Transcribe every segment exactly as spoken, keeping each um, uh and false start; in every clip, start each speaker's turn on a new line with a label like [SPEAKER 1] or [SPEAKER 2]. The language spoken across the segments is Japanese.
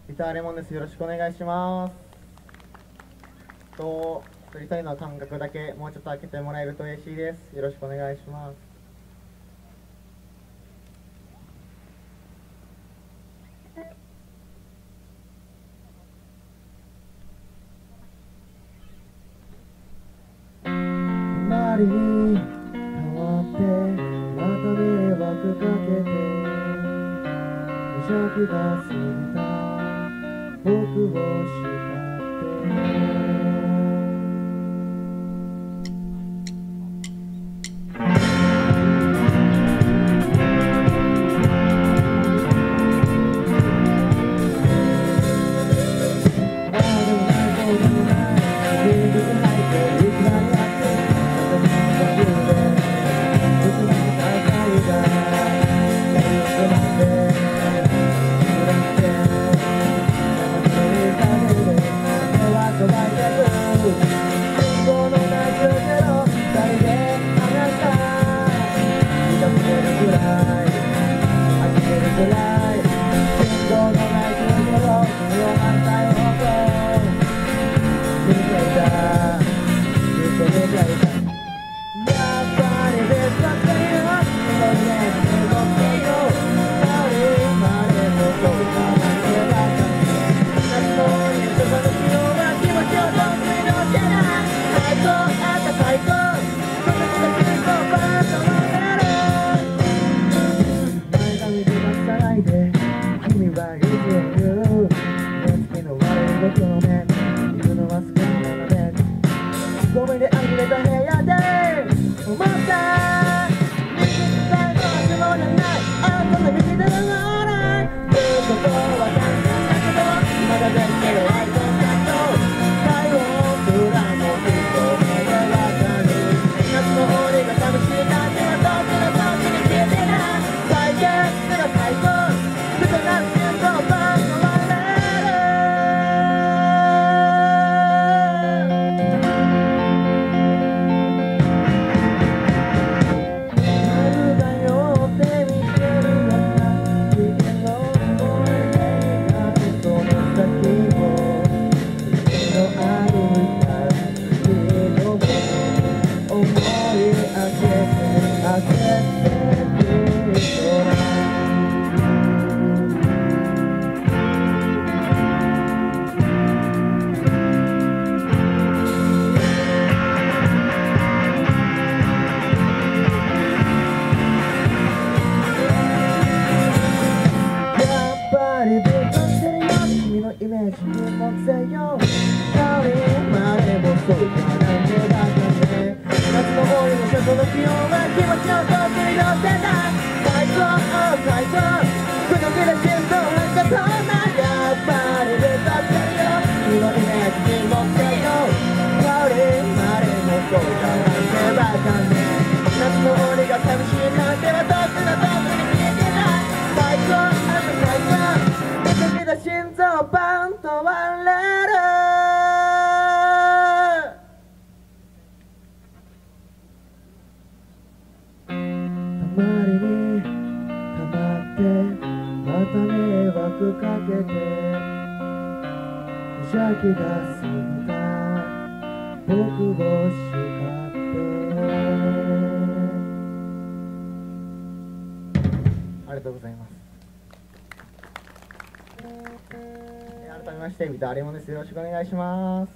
[SPEAKER 1] ギターレモンです。よろしくお願いします。と一人一人の間隔だけもうちょっと開けてもらえると嬉しいです。よろしくお願いします。周りに変わってまた迷惑かけて無邪気が過ぎた僕を叱ってギターレモンです。よろしくお願いします。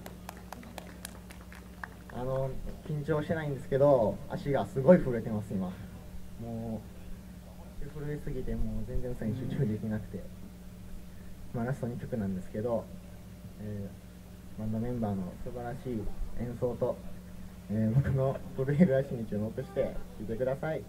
[SPEAKER 1] あの緊張してないんですけど足がすごい震えてます今。もう震えすぎてもう全然歌に集中できなくて、まあ、ラストにきょくなんですけど、えー、バンドメンバーの素晴らしい演奏と、えー、僕の震える足に注目して聴いてください。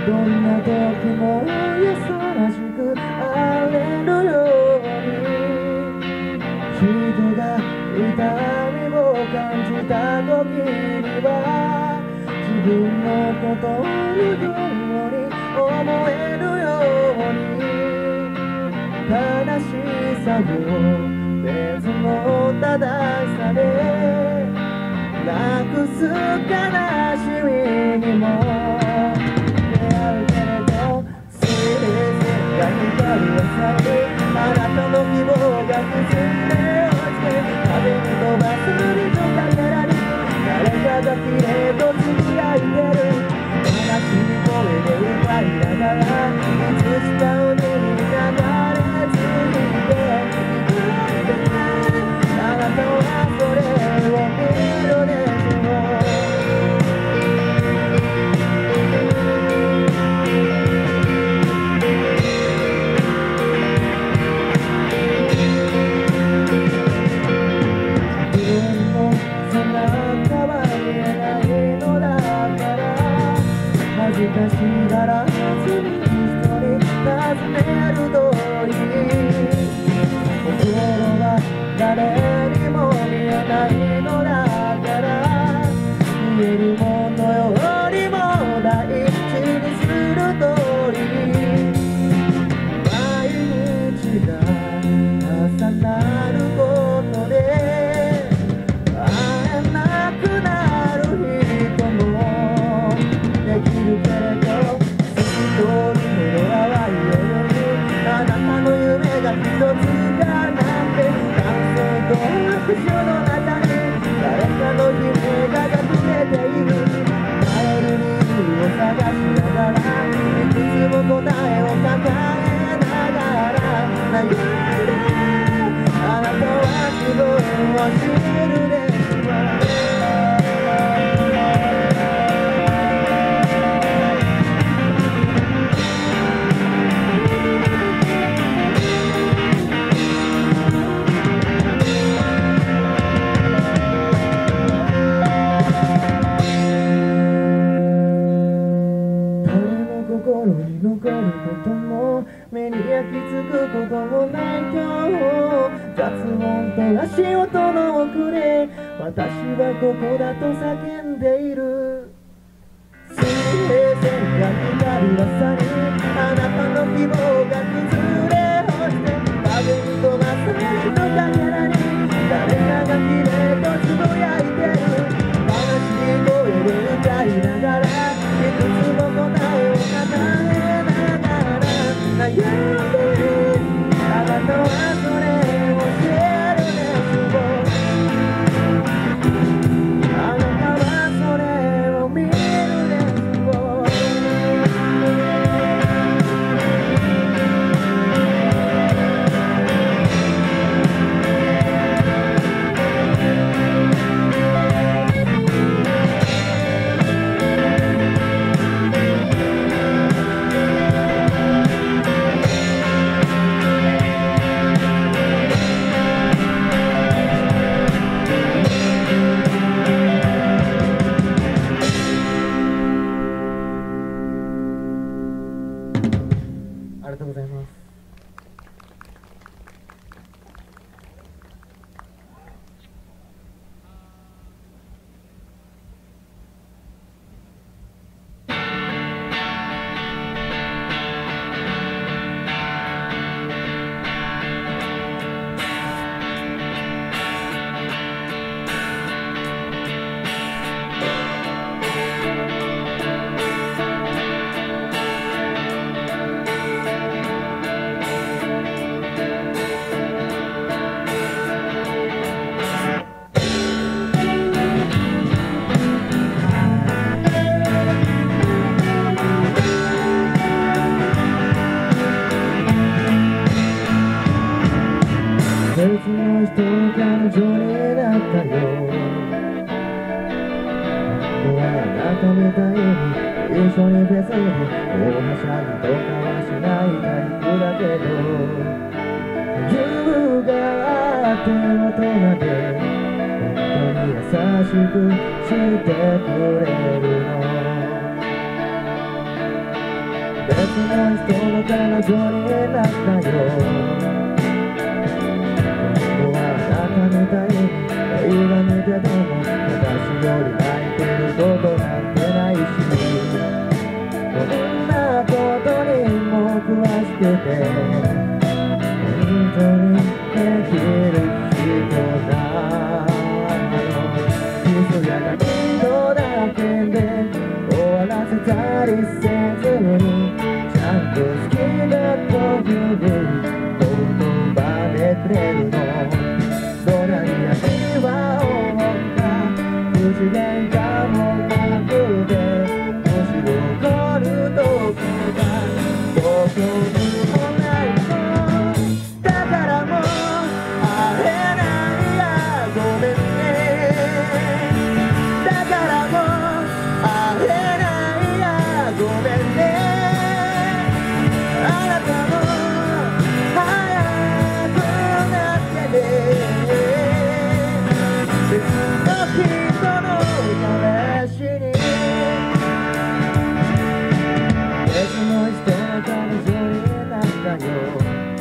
[SPEAKER 1] どんな時も優しくあれるように人が痛みを感じた時には自分のことのように思えるように悲しさを別の正しさでなくす悲しみにも出会うけれど水平が光る朝にあなたの希望が崩れ落ちて風に飛ばすりとかけらに誰かがきれいとつぶやいてる悲しい声で歌いながらいつしか海に流れ着いてあなたはそれを見るでしょう自分の背中は見えないのだから恥ずかしがらずに人に尋ねるといい心は誰にも見えないのだから見えるものよりも大事にするといい毎日が重なることで会えなくなる人もできるけれど透き通るほど淡いようにあなたの夢が一つがなんて拍手の中に誰かの悲鳴が隠れている耐える理由を探しながらいくつも答えを抱えながら悩んであなたは自分を知るでしょう心に残ることも目に焼き付くこともない今日雑音と足音の奥で私はここだと叫んでいる水平線が光る朝にあなたの希望が崩れ落ちて風に飛ばされるかけらに誰かがきれいとつぶやいてる悲しい声で歌いながらいくつも答えを悩んであなたはそれを知るでしょうあなたはそれを見るでしょうありがとうございます。別の人彼女になったよ僕はあなたみたいに一緒にフェスで大はしゃぎとかはしないタイプだけど優雅って大人で本当に優しくしてくれるのの人の彼女になったよ。今度はあなたみたいに映画見てても私より泣いてることなんてないし、こんなことにも詳しくて本当にできる人なの。キスや泣きとだけで終わらせたりせずに、ちゃんと好きだという言葉でくれるの。どないやには思った口喧嘩もなくて、むしろ怒るとこがどこにもないの。だからもう会えないやごめんね。だからもう会えないやごめんね。あなたも早くなってね。別の人の彼氏に別の人の彼女になったよ。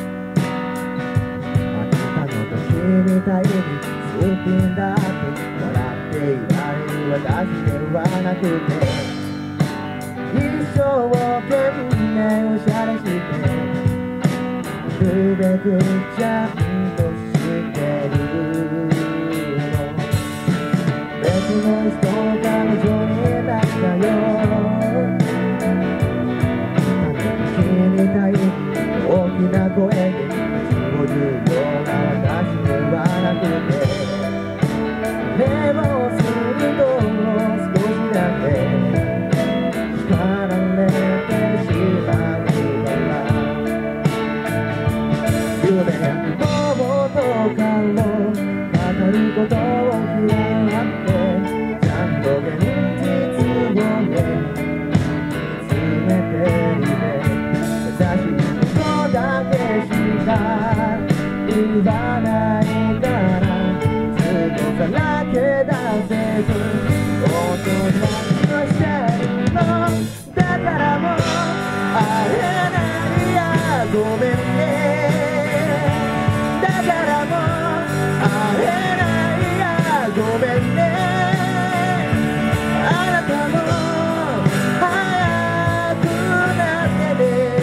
[SPEAKER 1] あなたの時みたいにすっぴんだって笑っていられる私ではなくて、一生懸命おしゃれしてるべくちゃんとしてるの。別の人の彼女になったよ。君みたいに大きな声でそういうような私ではなくて、でもすると少しだけ叱られてしまうから夢や希望とかを語ることを嫌ってちゃんと現実をね見つめてみて、優しいことだけしか言わないからずっとさらけ出せず大人としてるの。だからもう会えないやごめんね。だからもう会えないやごめんね。あなたも早くなってね。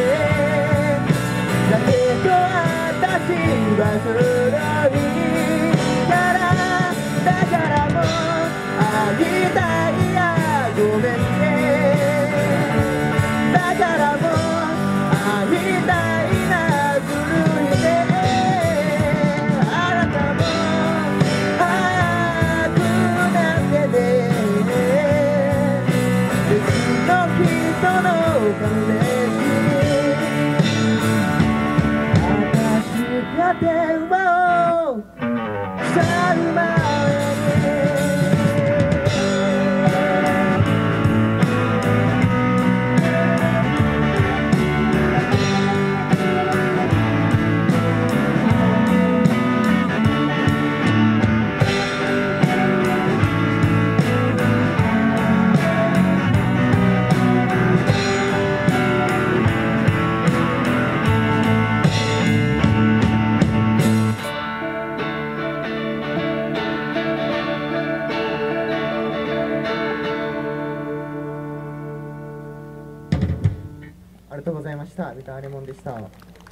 [SPEAKER 1] だけど私は古いからだからもう会いたいやごめんね。だからもう会いたいな古いね。あなたも早くなってね。別の人の彼氏に私が電話をしたる前にありがとうございました。ビターレモンでした。